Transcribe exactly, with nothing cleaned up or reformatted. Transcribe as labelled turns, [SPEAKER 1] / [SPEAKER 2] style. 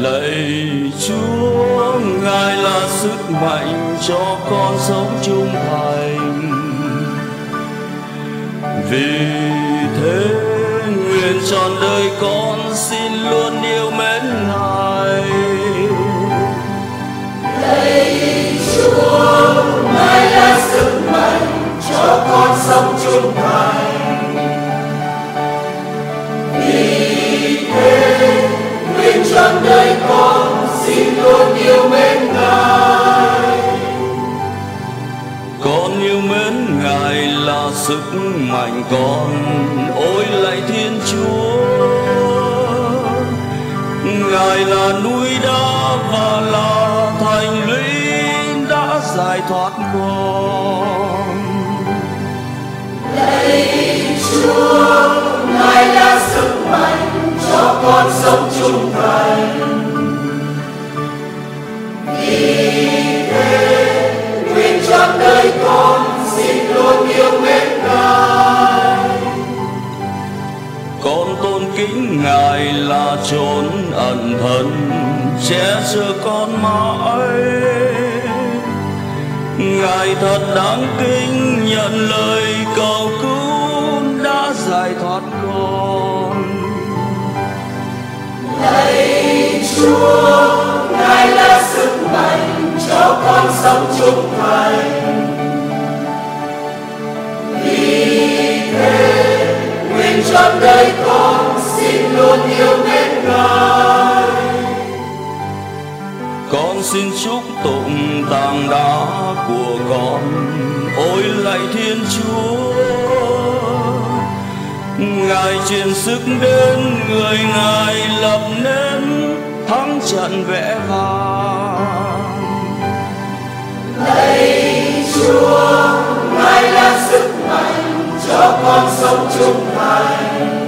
[SPEAKER 1] Lạy Chúa, Ngài là sức mạnh cho con sống trung thành. Vì thế nguyện trọn đời con xin luôn yêu mến Ngài.
[SPEAKER 2] Lạy Chúa, Ngài là sức mạnh cho con sống trung thành. Vì thế nguyện trọn đời con xin luôn yêu mến Ngài.
[SPEAKER 1] Con yêu mến Ngài là sức mạnh con, ôi lạy Thiên Chúa. Ngài là núi đá và là thành lũy đã giải thoát con.
[SPEAKER 2] Lạy Chúa, Ngài là sức mạnh cho con sống trung thành. Vì thế nguyện trọn đời con xin luôn yêu mến Ngài.
[SPEAKER 1] Con tôn kính Ngài là chốn ẩn thân che chở con mãi. Ngài thật đáng kính nhận lời cầu cứu đã giải thoát con.
[SPEAKER 2] Lạy Chúa, Ngài là sức mạnh cho con sống trung thành. Vì thế nguyện trọn đời con xin luôn yêu mến Ngài.
[SPEAKER 1] Con xin chúc tụng tảng đá của con, ôi lạy Thiên Chúa. Ngài truyền sức đến người Ngài lập nên thắng trận vẽ vang.
[SPEAKER 2] Lạy Chúa, Ngài là sức mạnh cho con sống trung thành.